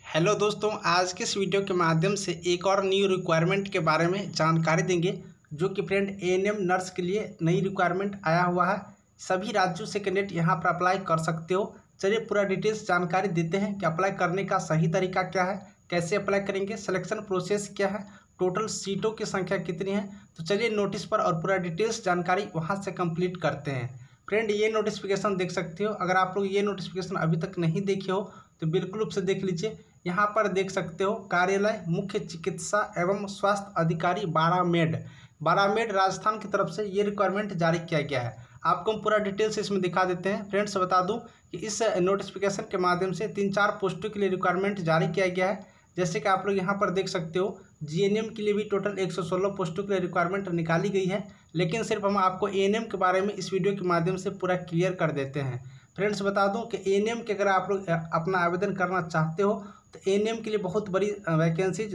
Hello दोस्तों, आज के इस वीडियो के माध्यम से एक और न्यू रिक्वायरमेंट के बारे में जानकारी देंगे जो कि फ्रेंड एएनएम नर्स के लिए नई रिक्वायरमेंट आया हुआ है। सभी राज्यों से कैंडिडेट यहां पर अप्लाई कर सकते हो। चलिए पूरा डिटेल्स जानकारी देते हैं कि अप्लाई करने का सही तरीका क्या है, कैसे अप्लाई करेंगे, सिलेक्शन प्रोसेस क्या है, टोटल सीटों की संख्या कितनी है। तो चलिए नोटिस पर और पूरा डिटेल्स जानकारी वहाँ से कंप्लीट करते हैं। फ्रेंड ये नोटिफिकेशन देख सकते हो। अगर आप लोग ये नोटिफिकेशन अभी तक नहीं देखे हो तो बिल्कुल रूप से देख लीजिए। यहाँ पर देख सकते हो कार्यालय मुख्य चिकित्सा एवं स्वास्थ्य अधिकारी बारामेड राजस्थान की तरफ से ये रिक्वायरमेंट जारी किया गया है। आपको हम पूरा डिटेल्स इसमें दिखा देते हैं। फ्रेंड्स बता दूं कि इस नोटिफिकेशन के माध्यम से 3-4 पोस्टों के लिए रिक्वायरमेंट जारी किया गया है। जैसे कि आप लोग यहाँ पर देख सकते हो जीएनएम के लिए भी टोटल 116 पोस्टों के लिए रिक्वायरमेंट निकाली गई है, लेकिन सिर्फ हम आपको एएनएम के बारे में इस वीडियो के माध्यम से पूरा क्लियर कर देते हैं। फ्रेंड्स बता दूं कि एएनएम के अगर आप लोग अपना आवेदन करना चाहते हो तो एएनएम के लिए बहुत बड़ी वैकेंसीज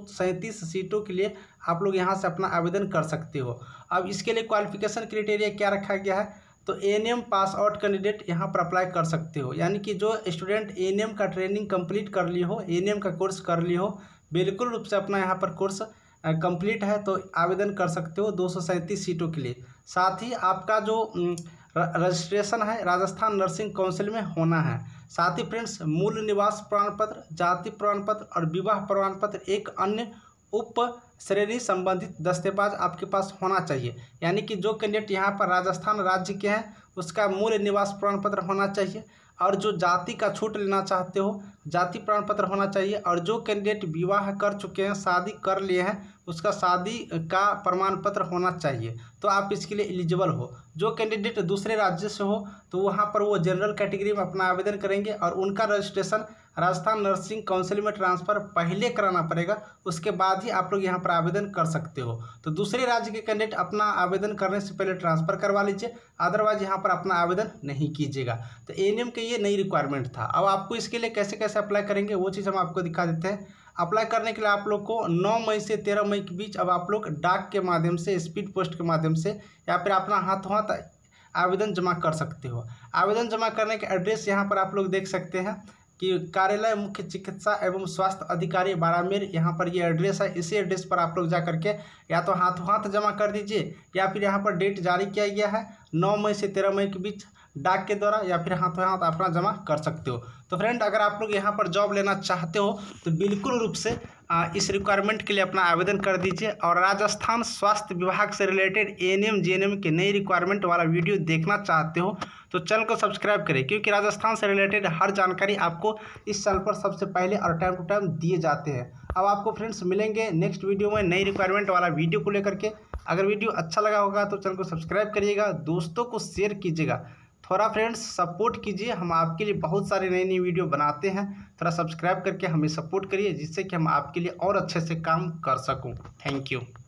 237 सीटों के लिए आप लोग यहाँ से अपना आवेदन कर सकते हो। अब इसके लिए क्वालिफिकेशन क्राइटेरिया क्या रखा गया है, तो एएनएम पास आउट कैंडिडेट यहाँ पर अप्लाई कर सकते हो। यानी कि जो स्टूडेंट एएनएम का ट्रेनिंग कंप्लीट कर लिए हो, एएनएम का कोर्स कर लिए हो, बिल्कुल रूप से अपना यहाँ पर कोर्स कंप्लीट है तो आवेदन कर सकते हो 237 सीटों के लिए। साथ ही आपका जो रजिस्ट्रेशन है राजस्थान नर्सिंग काउंसिल में होना है। साथ ही फ्रेंड्स मूल निवास प्रमाण पत्र, जाति प्रमाण पत्र और विवाह प्रमाण पत्र एक अन्य उप श्रेणी संबंधित दस्तावेज आपके पास होना चाहिए। यानी कि जो कैंडिडेट यहाँ पर राजस्थान राज्य के हैं उसका मूल निवास प्रमाण पत्र होना चाहिए, और जो जाति का छूट लेना चाहते हो जाति प्रमाण पत्र होना चाहिए, और जो कैंडिडेट विवाह कर चुके हैं, शादी कर लिए हैं, उसका शादी का प्रमाण पत्र होना चाहिए, तो आप इसके लिए एलिजिबल हो। जो कैंडिडेट दूसरे राज्य से हो तो वहाँ पर वो जनरल कैटेगरी में अपना आवेदन करेंगे और उनका रजिस्ट्रेशन राजस्थान नर्सिंग काउंसिल में ट्रांसफ़र पहले कराना पड़ेगा, उसके बाद ही आप लोग यहाँ पर आवेदन कर सकते हो। तो दूसरे राज्य के कैंडिडेट अपना आवेदन करने से पहले ट्रांसफ़र करवा लीजिए, अदरवाइज यहाँ पर अपना आवेदन नहीं कीजिएगा। तो एएनएम के ये नई रिक्वायरमेंट था। अब आपको इसके लिए कैसे कैसे अप्लाई करेंगे वो चीज़ हम आपको दिखा देते हैं। अप्लाई करने के लिए आप लोग को 9 मई से 13 मई के बीच अब आप लोग डाक के माध्यम से, स्पीड पोस्ट के माध्यम से या फिर अपना हाथों आवेदन जमा कर सकते हो। आवेदन जमा करने के एड्रेस यहाँ पर आप लोग देख सकते हैं कि कार्यालय मुख्य चिकित्सा एवं स्वास्थ्य अधिकारी बारामेर, यहाँ पर ये एड्रेस है। इसी एड्रेस पर आप लोग जा करके या तो हाथों हाथ जमा कर दीजिए या फिर यहाँ पर डेट जारी किया गया है 9 मई से 13 मई के बीच डाक के द्वारा, या फिर हाथों हाथ अपना जमा कर सकते हो। तो फ्रेंड अगर आप लोग यहाँ पर जॉब लेना चाहते हो तो बिल्कुल रूप से इस रिक्वायरमेंट के लिए अपना आवेदन कर दीजिए। और राजस्थान स्वास्थ्य विभाग से रिलेटेड एएनएम जीएनएम के नई रिक्वायरमेंट वाला वीडियो देखना चाहते हो तो चैनल को सब्सक्राइब करें, क्योंकि राजस्थान से रिलेटेड हर जानकारी आपको इस चैनल पर सबसे पहले और टाइम टू टाइम दिए जाते हैं। अब आपको फ्रेंड्स मिलेंगे नेक्स्ट वीडियो में नई रिक्वायरमेंट वाला वीडियो को लेकर के। अगर वीडियो अच्छा लगा होगा तो चैनल को सब्सक्राइब करिएगा, दोस्तों को शेयर कीजिएगा, थोड़ा फ्रेंड्स सपोर्ट कीजिए। हम आपके लिए बहुत सारे नई नई वीडियो बनाते हैं, थोड़ा सब्सक्राइब करके हमें सपोर्ट करिए जिससे कि हम आपके लिए और अच्छे से काम कर सकूं। Thank you.